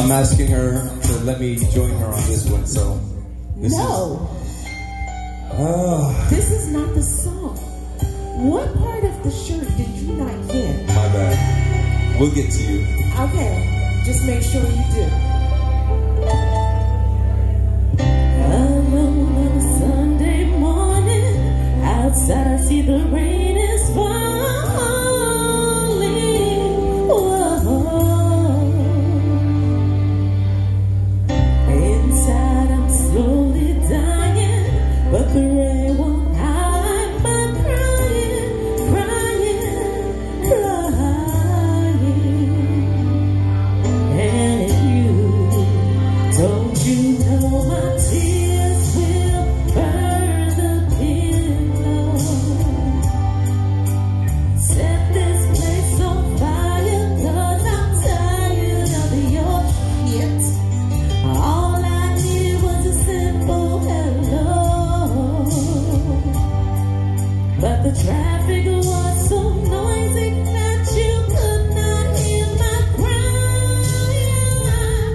I'm asking her to let me join her on this one, so. This is not the song. What part of the shirt did you not get? My bad. We'll get to you. Okay, just make sure you do. Alone on a Sunday morning, outside I see the rain is falling. Whoa. Inside I'm slowly dying, but the rain won't hide my crying, crying. And if you don't you know my tears will burn the pillow, set this place on fire, 'cause I'm tired of your shit. All I needed was a simple hello, but the traffic was so noisy that you could not hear my crying.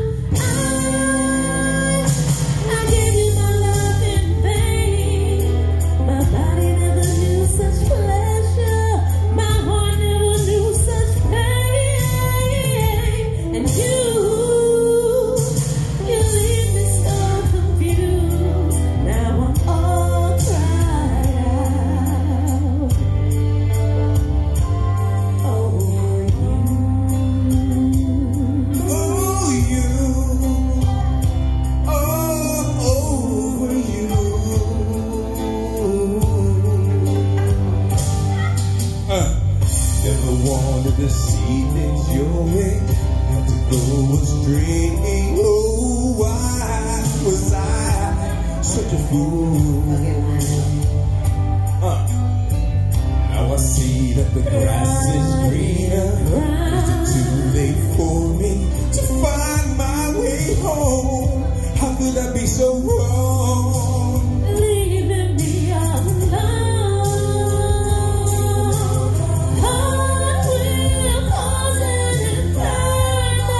I gave you my love in vain. My body never knew such pleasure. My heart never knew such pain. And you leave me so confused. Now I'm all cried out over you. Oh, you. Oh, over you. Never wanted to see things your way. Had to go astray. Oh, why was I such a fool? Now I see that the grass is greener. Is it too late for me to find my way home? How could I be so wrong? Leaving me alone. Heart will cause an inferno.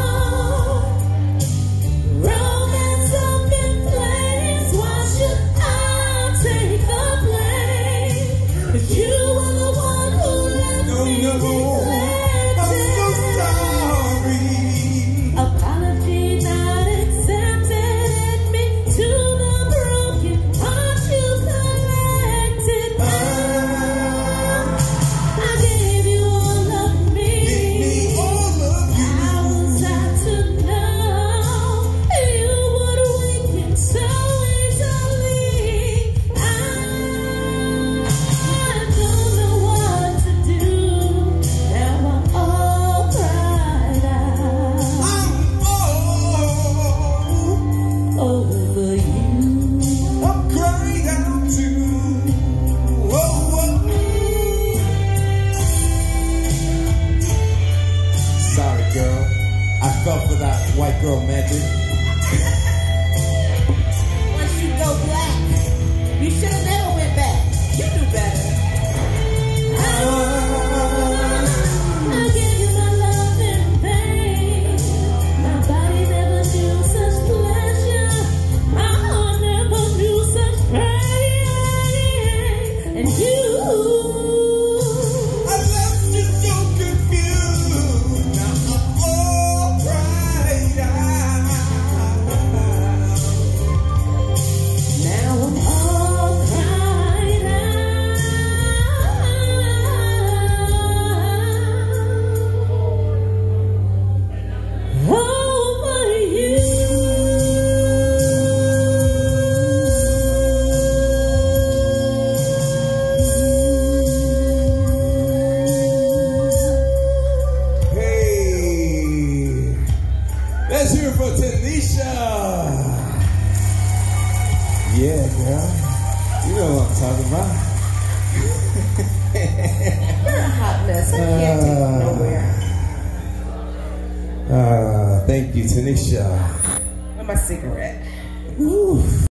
Romance up in flames. Why should I take the blame? 'Cause you were the one who left No, me no, I'm so sorry. Apology not accepted. Led me to the broken heart you collected. I gave you all of me. All of you. How was I to know you would weaken so easily? I don't know what to do. Now I'm all cried out over you. I'm crying out too. Oh, sorry, girl. I fell for that white girl magic. Once you go black, you should have never went back. You knew better. I gave you my love in vain. My body never knew such pleasure. My heart never knew such pain. And you I left you so confused. Now I'm all cried out. now I'm all cried out over you. Hey, let's hear it for Tanisha. Yeah, girl. You know what I'm talking about. You're a hot mess. I can't take you nowhere. Thank you, Tanisha. And my cigarette. Woo.